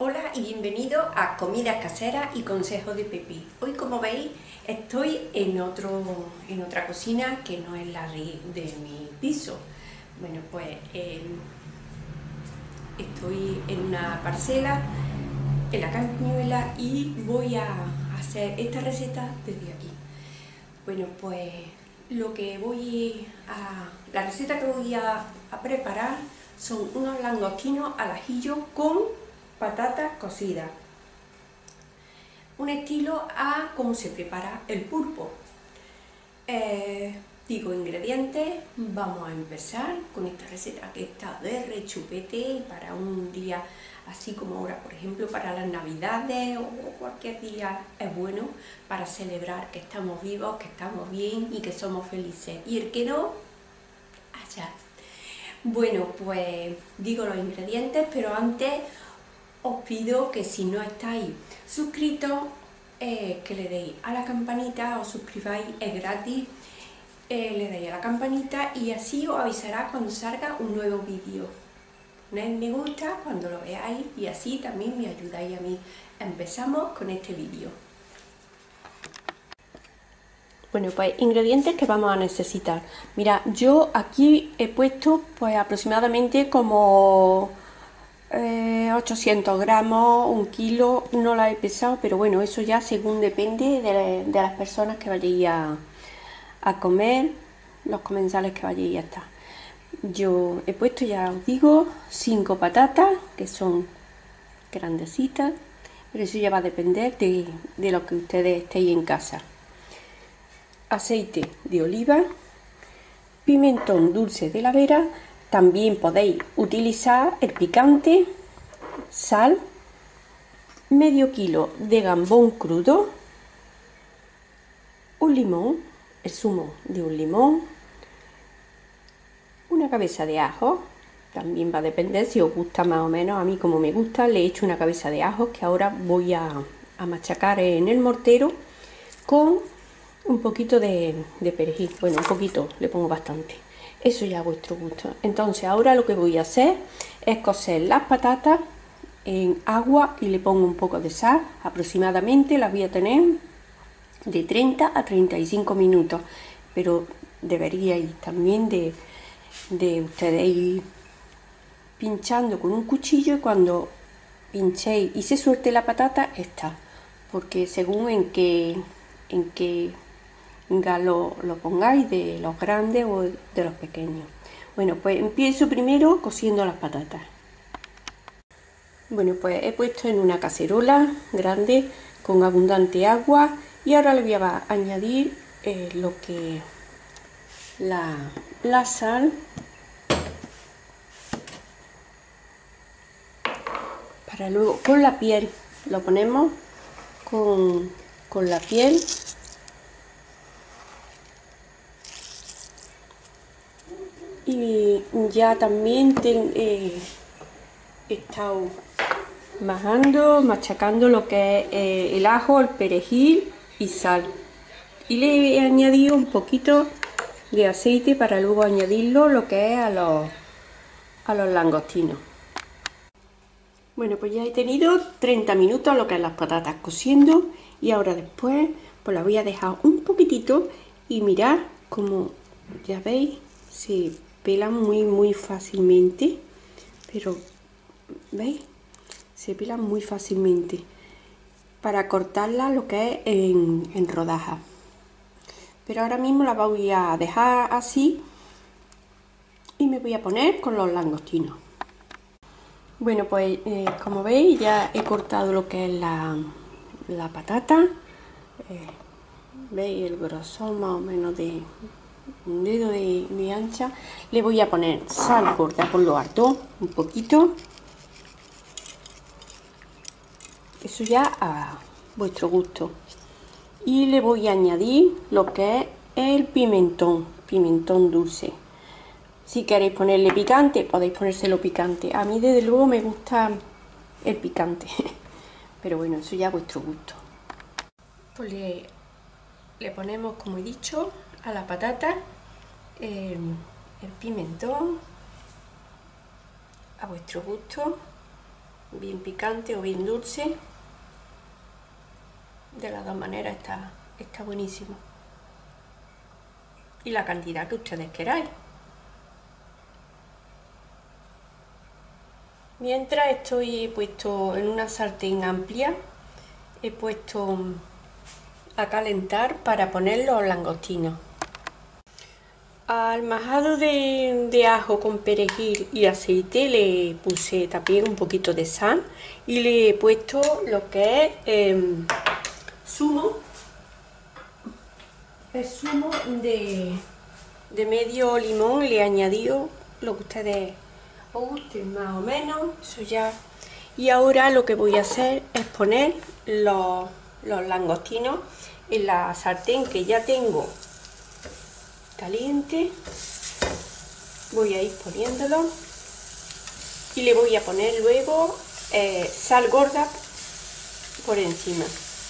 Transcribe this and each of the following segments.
Hola y bienvenido a Comidas Caseras y Consejos de Pepi. Hoy, como veis, estoy en otra cocina que no es la de mi piso. Bueno, pues estoy en una parcela, en la Cañuela, y voy a hacer esta receta desde aquí. Bueno, pues la receta que voy a preparar son unos langostinos al ajillo con patatas cocidas. Un estilo a cómo se prepara el pulpo. Digo ingredientes, vamos a empezar con esta receta que está de rechupete para un día así como ahora, por ejemplo, para las navidades o cualquier día es bueno para celebrar que estamos vivos, que estamos bien y que somos felices. Y el que no, allá. Bueno, pues digo los ingredientes, pero antes os pido que si no estáis suscritos, que le deis a la campanita, os suscribáis, es gratis, le dais a la campanita y así os avisará cuando salga un nuevo vídeo. Poned me gusta cuando lo veáis y así también me ayudáis a mí. Empezamos con este vídeo. Bueno, pues ingredientes que vamos a necesitar. Mira, yo aquí he puesto pues aproximadamente como 800 gramos, 1 kilo, no la he pesado, pero bueno, eso ya según depende de las personas que vayáis a comer, los comensales que vayáis a estar. Yo he puesto, ya os digo, 5 patatas, que son grandecitas, pero eso ya va a depender de lo que ustedes estéis en casa. Aceite de oliva, pimentón dulce de la Vera. También podéis utilizar el picante, sal, medio kilo de gambón crudo, un limón, el zumo de un limón, una cabeza de ajo, también va a depender si os gusta más o menos. A mí, como me gusta, le he hecho una cabeza de ajo que ahora voy a machacar en el mortero con un poquito de perejil. Bueno, un poquito, le pongo bastante. Eso ya a vuestro gusto. Entonces ahora lo que voy a hacer es cocer las patatas en agua y le pongo un poco de sal. Aproximadamente las voy a tener de 30 a 35 minutos, pero deberíais también de ustedes ir pinchando con un cuchillo, y cuando pinchéis y se suelte la patata está, porque según en qué lo pongáis, de los grandes o de los pequeños. Bueno, pues empiezo primero cociendo las patatas. Bueno, pues he puesto en una cacerola grande con abundante agua y ahora le voy a añadir lo que la sal, para luego con la piel, lo ponemos con la piel. Y ya también he estado machacando lo que es el ajo, el perejil y sal. Y le he añadido un poquito de aceite para luego añadirlo lo que es a los langostinos. Bueno, pues ya he tenido 30 minutos lo que es las patatas cociendo y ahora después pues las voy a dejar un poquitito y mirad como ya veis se pelan muy fácilmente, pero veis, se pelan muy fácilmente para cortarla lo que es en rodajas. Pero ahora mismo la voy a dejar así y me voy a poner con los langostinos. Bueno, pues como veis ya he cortado lo que es la patata. Veis el grosor más o menos de un dedo de ancha. Le voy a poner sal gorda por lo alto, un poquito. Eso ya a vuestro gusto. Y le voy a añadir lo que es el pimentón dulce. Si queréis ponerle picante, podéis ponérselo picante. A mí desde luego me gusta el picante, pero bueno, eso ya a vuestro gusto. Pues le ponemos, como he dicho, a la patata el pimentón a vuestro gusto. bien picante o bien dulce. De las dos maneras está buenísimo. Y la cantidad que ustedes queráis. Mientras he puesto en una sartén amplia, he puesto a calentar para poner los langostinos. Al majado de ajo con perejil y aceite le puse también un poquito de sal y le he puesto lo que es zumo. El zumo de medio limón, le he añadido lo que ustedes os guste más o menos, eso ya. Y ahora lo que voy a hacer es poner los langostinos en la sartén que ya tengo caliente. Voy a ir poniéndolo y le voy a poner luego sal gorda por encima.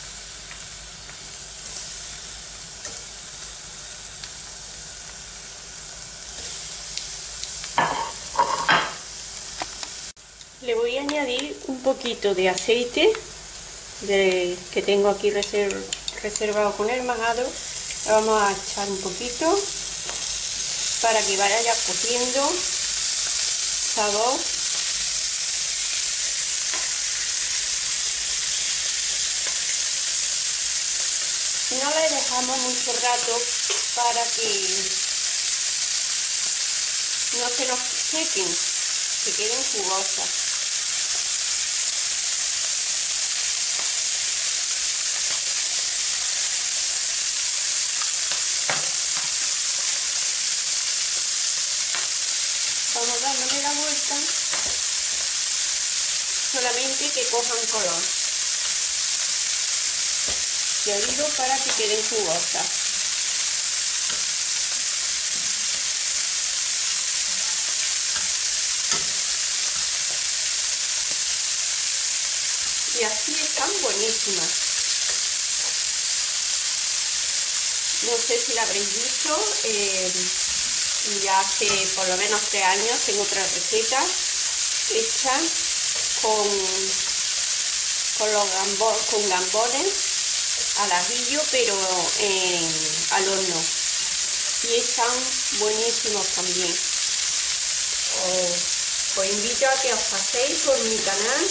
Le voy a añadir un poquito de aceite que tengo aquí reservado con el majado. Le vamos a echar un poquito para que vaya cogiendo sabor. No le dejamos mucho rato para que no se nos sequen, que queden jugosas. Vamos dándole la vuelta, solamente que cojan color. Ya digo, para que queden jugosas. Y así están buenísimas. No sé si la habréis visto. Ya hace por lo menos 3 años tengo otra receta hecha con gambones al ajillo, pero al horno, y están buenísimos también. Os invito a que os paséis por mi canal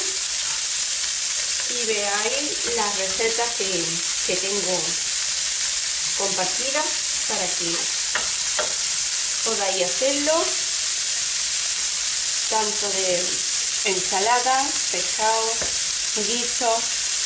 y veáis las recetas que tengo compartidas para que podáis hacerlo, tanto de ensalada, pescado, guisos,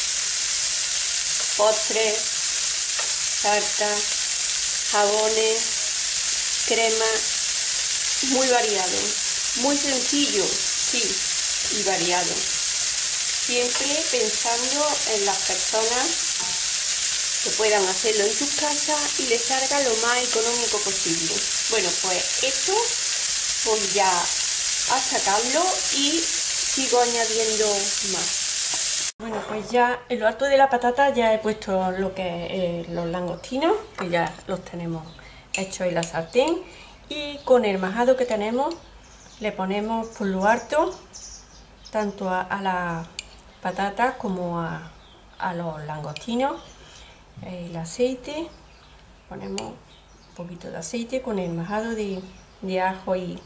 postres, tartas, jabones, crema, muy variado, muy sencillo, sí, y variado. Siempre pensando en las personas que puedan hacerlo en sus casas y les salga lo más económico posible. Bueno, pues esto voy ya a sacarlo y sigo añadiendo más. Bueno, pues ya en lo alto de la patata ya he puesto lo que es los langostinos, que ya los tenemos hechos en la sartén, y con el majado que tenemos le ponemos por lo alto tanto a las patatas como a los langostinos. El aceite, ponemos un poquito de aceite con el majado de ajo y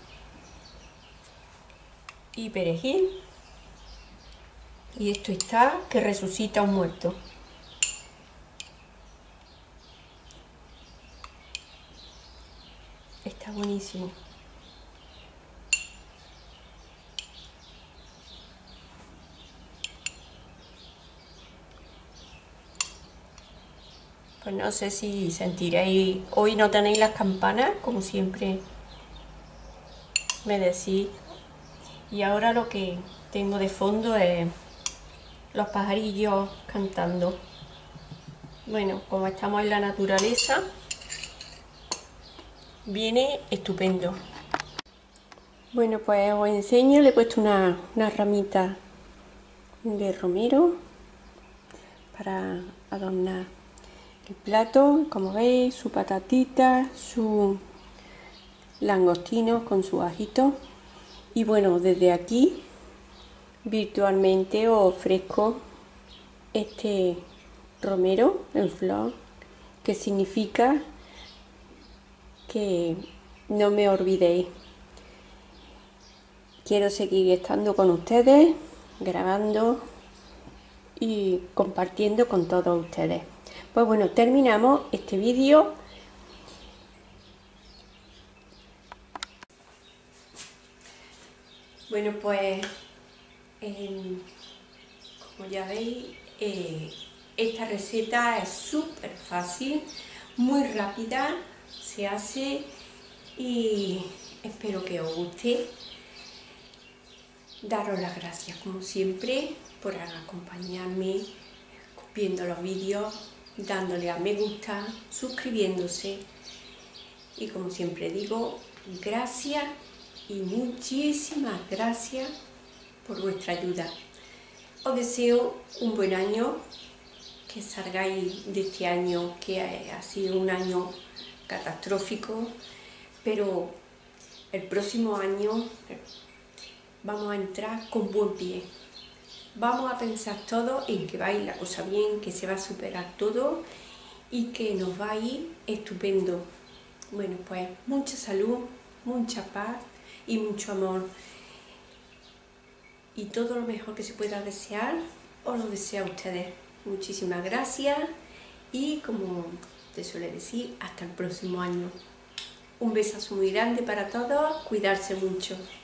perejil, y esto está que resucita un muerto. Está buenísimo. Pues no sé si sentiréis, hoy no tenéis las campanas, como siempre me decís, y ahora lo que tengo de fondo es los pajarillos cantando. Bueno, como estamos en la naturaleza, viene estupendo. Bueno, pues os enseño, le he puesto una ramita de romero para adornar el plato. Como veis, su patatita, su langostino con su ajito. Y bueno, desde aquí virtualmente os ofrezco este romero en flor, que significa que no me olvidéis. Quiero seguir estando con ustedes, grabando y compartiendo con todos ustedes. Pues bueno, terminamos este vídeo. Bueno, pues como ya veis, esta receta es súper fácil, muy rápida, se hace y espero que os guste. Daros las gracias como siempre por acompañarme viendo los vídeos, dándole a me gusta, suscribiéndose y como siempre digo, gracias y muchísimas gracias por vuestra ayuda. Os deseo un buen año, que salgáis de este año que ha sido un año catastrófico, pero el próximo año vamos a entrar con buen pie. Vamos a pensar todo en que va a ir la cosa bien, que se va a superar todo y que nos va a ir estupendo. Bueno, pues mucha salud, mucha paz y mucho amor. Y todo lo mejor que se pueda desear, os lo deseo a ustedes. Muchísimas gracias y como te suele decir, hasta el próximo año. Un besazo muy grande para todos, cuidarse mucho.